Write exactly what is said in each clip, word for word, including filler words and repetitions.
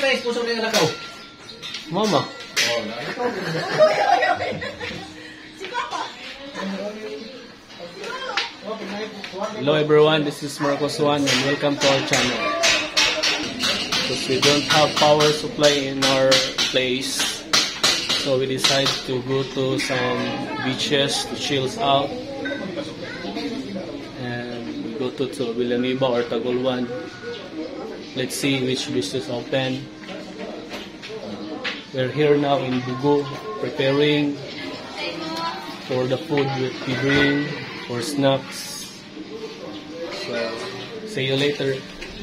na sponsor ng nakaw. Mama. Oh, nakaw. Hello everyone, this is Marcos Juan and welcome to our channel. Because we don't have power supply in our place, so we decided to go to some beaches to chill out. And we go to, to Villanueva or Tagolwan. Let's see which beach is open. We're here now in Bugo, preparing for the food that we bring, for snacks. So, see you later.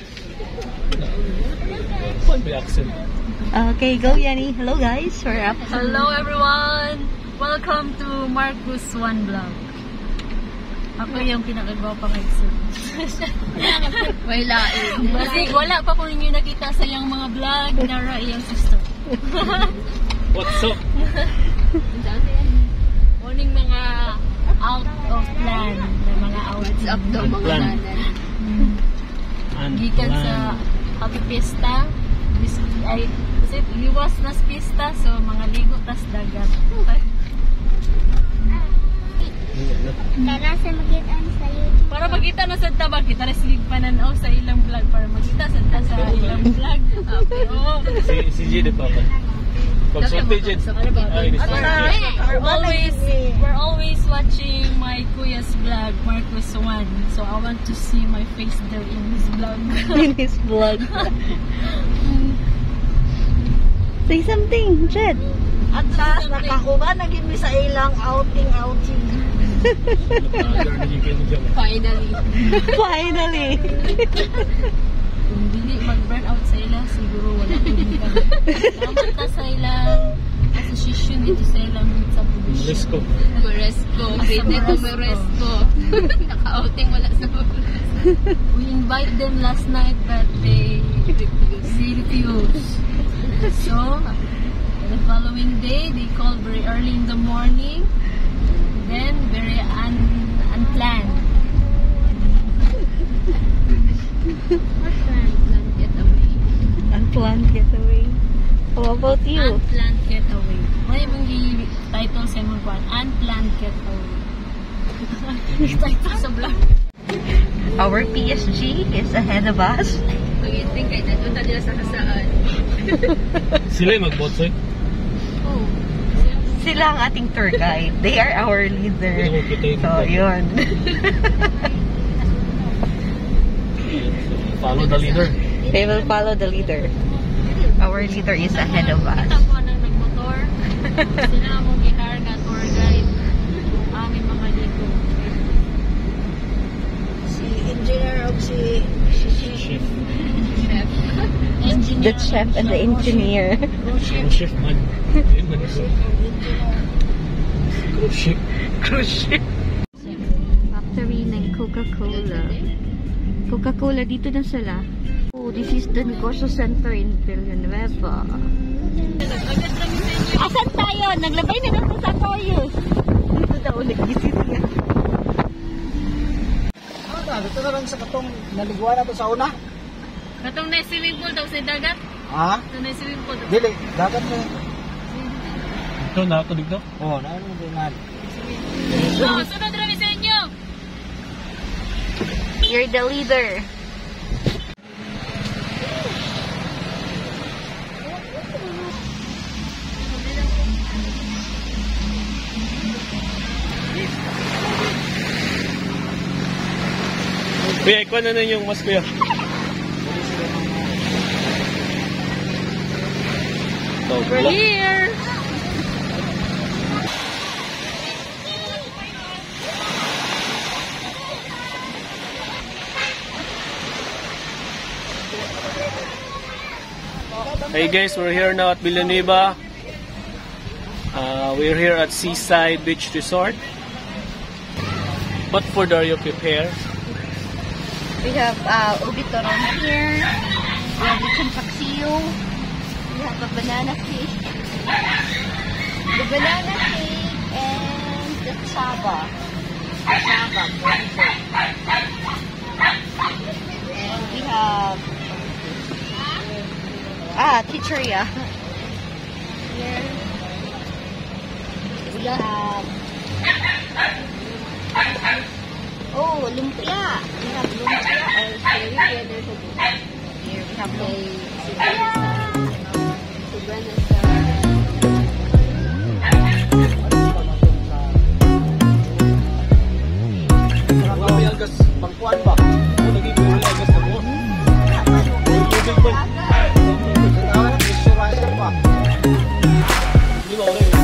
What the accent? Okay, go Yanni. Hello guys, we're up. Hello everyone! Welcome to Marcos Juan Vlog. Ako yung pinakagwapang exit. May lain. Kasi wala pa ko ninyo nakita sa yung mga vlog na iyang sister. What's up? Morning mga out of plan. Mga out Up daw mga Plan. nanan. Gikan sa Happy Fiesta. This, ay, kasi liwas na sa pista, so mga ligo tas dagat. Para sa makita sa YouTube. Para makita na sa tabag, kita na silig pananaw sa ilang vlog. Para makita sa ta sa ilang vlog. Okay, oh. Si, si G, di ba? Pag sorte, G. Ay, di We're always, we're always watching my kuya's vlog, Marcos Juan. So I want to see my face there in his vlog. In his vlog. Say something, Jed. At taas, nakakuha, naging mi sa ilang outing-outing. Finally. Finally. Kung hindi mag-burn out sa ilang, siguro wala hindi kami. Salamat na sa ilang association dito sa ilang sa publisyon. Let's go. Moresco. Grade nito Moresco. Naka-outing wala sa We invite them last night but they refused. So, the following day, they called very early in the morning. Then, very un unplanned. Unplanned getaway. Unplanned getaway. How about you? Unplanned getaway. May mga title sa mga kwan. Unplanned getaway. Title sa vlog. Our P S G is ahead of us. Pag-iting kayo, natunta nila sa kasaan. Sila yung mag-boat, Oh. Sila ang ating tour guide. They are our leader. So, yun. Follow the leader. They will follow the leader. Our leader is ahead of us. Kita ko nang nagmotor. Sila mong gihar nga tour guide. Aming mga dito. Si engineer o si si si Chef. The chef and the engineer. Ang chef man. Cruise ship. Cruise ship. Factory ng Coca-Cola. Coca-Cola, dito na sila. Oh, this is the Negosyo Center in Villanueva. Asan tayo? Naglabay na lang sa Toyos. Dito daw, nag-visit niya. ano ta, dito na lang sa katong naliguan na to sa una. Katong na swimming pool daw sa dagat. Ha? Ito na swimming pool. Dili, dagat na. Ito na, ito dito. Oh, na ano din na. Oh, sunod rami sa inyo. You're the leader. Kuya, ikaw na na yung mas kuya. We're here. Hey guys, we're here now at Villanueva. Uh, we're here at Seaside Beach Resort. What food are you prepared? We have uh, ubi torong here. We have lechon paksiw. We have a banana cake. The banana cake and the saba. The saba. And we have ah, Chicheria. Here we have oh, lumpia. We have lumpia or cherry weather to do. Here we have the Pangkuan ba? Kung naging buhay agas na mo? Tubig ba? Visualizer pa. Hindi ba ulit?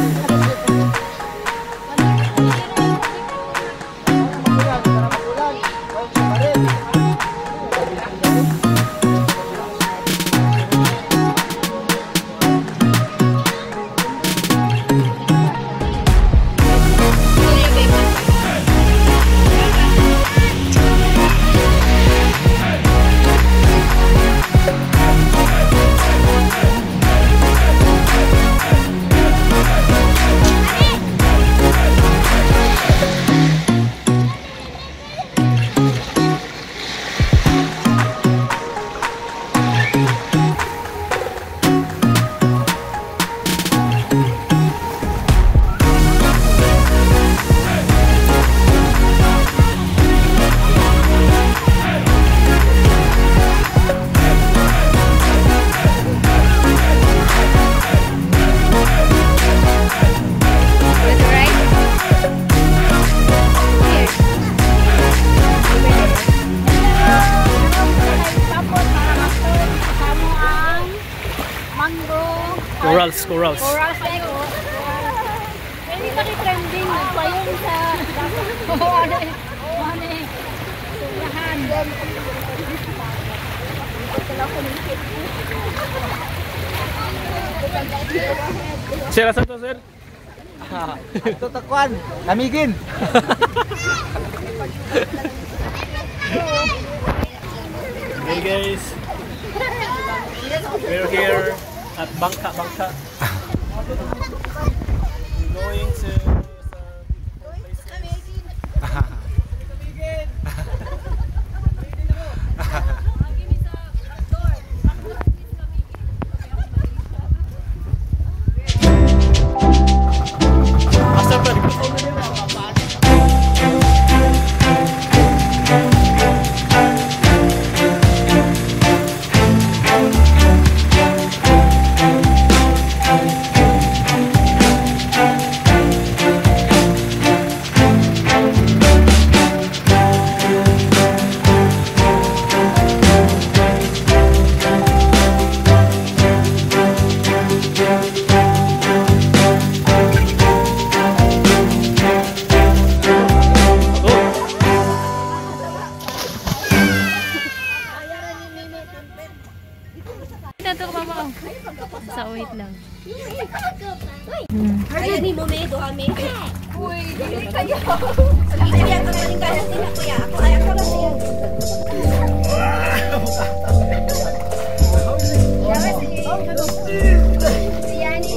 Corals, corals. Corals na ito. Hindi pa trending. Nagpayong sa... Oo, ano eh. Ano eh. Sulahan. Sir, asan to, sir? Ito takwan, lamigin. Hey guys, we're here at Bangka Bangka. Going to sa wait lang. Ay, ni mo me, doha me. Uy, dili kayo. Hindi ako maling kaya sila kuya. Ako ay ako na siya. Yani.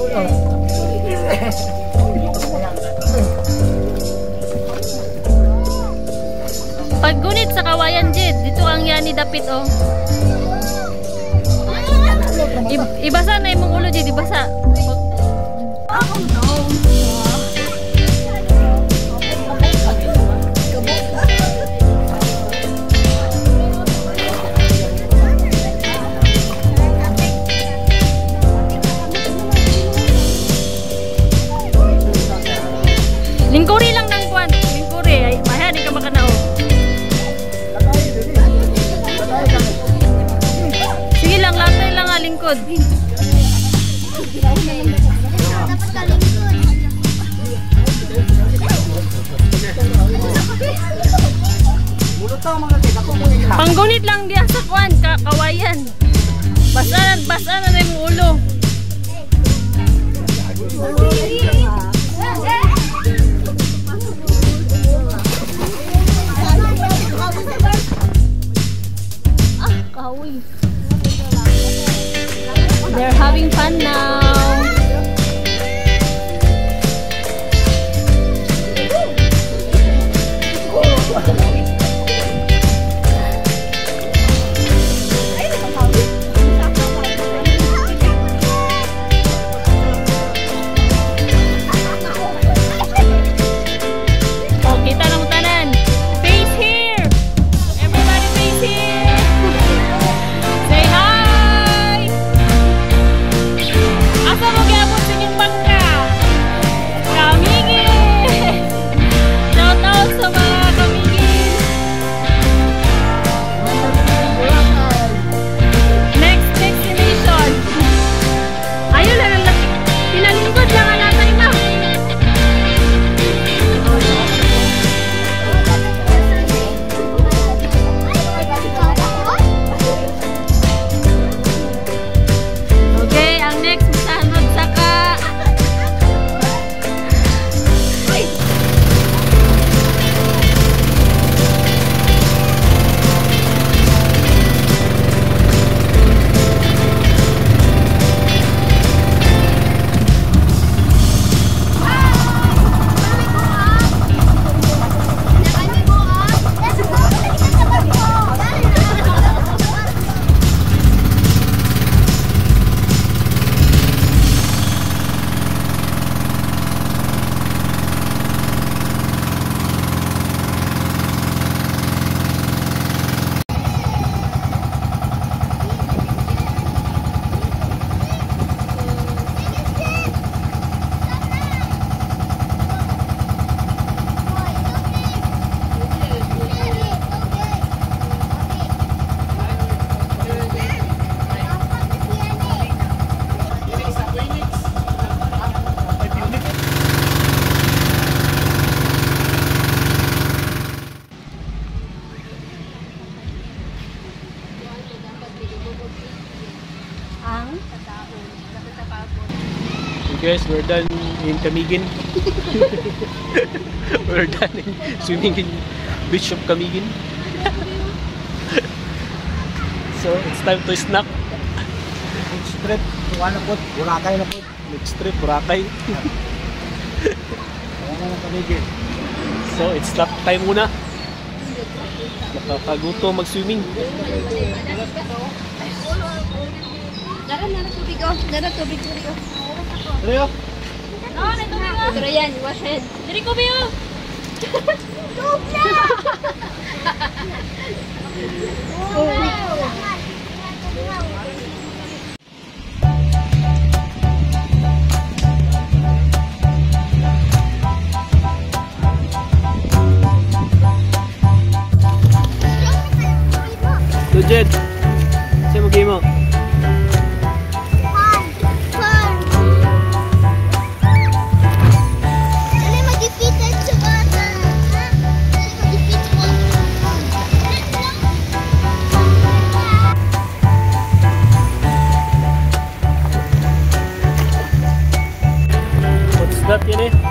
Paggunit sa Kawayan Jed, dito ang yani dapit oh. I ibasa na imong ulo Jed, ibasa. Oh no. Lingkuri lang ng kwan, lingkuri ay maya di ka makanao. Sige lang, latay lang nga lingkod. Panggunit lang diya sa kwan, ka Kawayan. Basa basa na yung ulo. Ah, kahoy. They're having fun now. guys, we're done in Camiguin. We're done in swimming in beach of Camiguin. So it's time to snack. Next trip, wala po, Boracay na po. Next trip, Boracay. Wala na Camiguin. So it's snack time muna. Nakakaguto mag-swimming. Dara na tubig oh. Dara tubig tubig oh. Ano Oh, na tubig oh. Dara yan, wash hand. Diri ko biyo. Lujed, siya mag-game mo. Fun! Fun! Dali mag-defeated sa bata. Dali mag-defeat mo. What's that yun eh?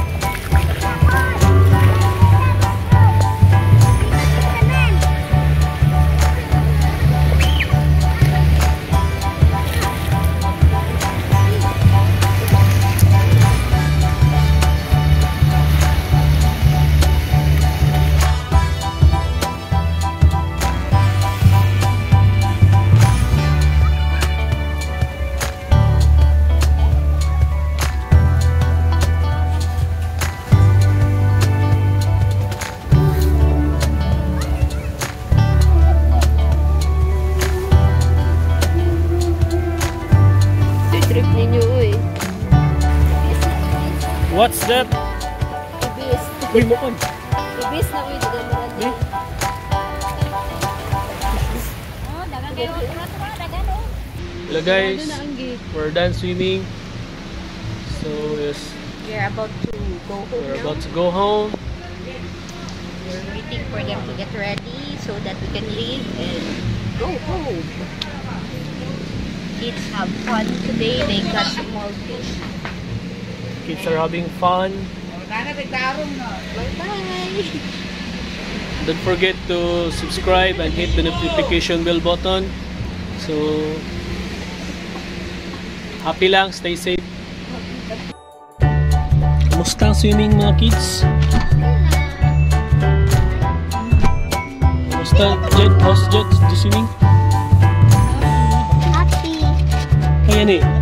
Trip ninyo eh. What's that? Ibis. Uy, mo kon. Ibis na uy. Dagan mo Eh? Oh, dagan kayo. Dagan oh. Hello guys, we're done swimming. So yes, We're about to go home we're now. about to go home. We're waiting for them to get ready so that we can leave and go home. Kids have fun today. They got small fish. Kids are having fun. Bye-bye. Don't forget to subscribe and hit the notification bell button. So happy lang, stay safe. Kumusta ang swimming mga kids? Kumusta Jed? How's Jed? The swimming? Happy. Kaya ni?